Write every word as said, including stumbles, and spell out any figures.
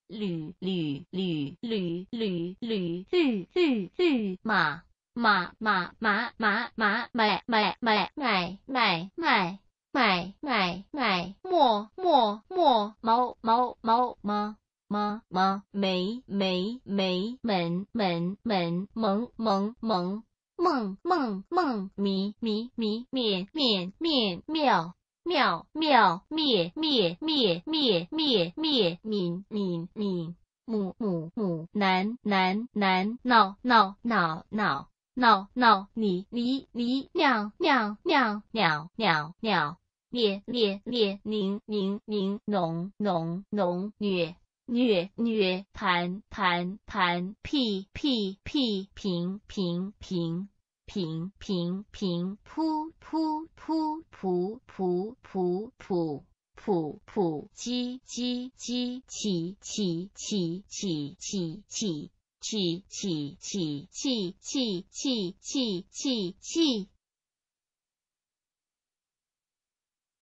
驴驴驴驴驴驴驴驴驴马马马马马马买买买买买买买买买磨磨磨毛毛毛毛毛毛没没没门门门蒙蒙蒙梦梦梦迷迷迷面面面妙妙妙灭灭灭灭灭灭敏敏敏母母母难难难闹闹闹闹闹闹你你你尿尿尿尿尿尿烈烈烈宁宁宁浓浓浓虐虐虐弹弹弹屁屁屁平平平平平平扑扑扑扑扑扑扑扑扑叽叽叽起起起起起起起起起起起起起起起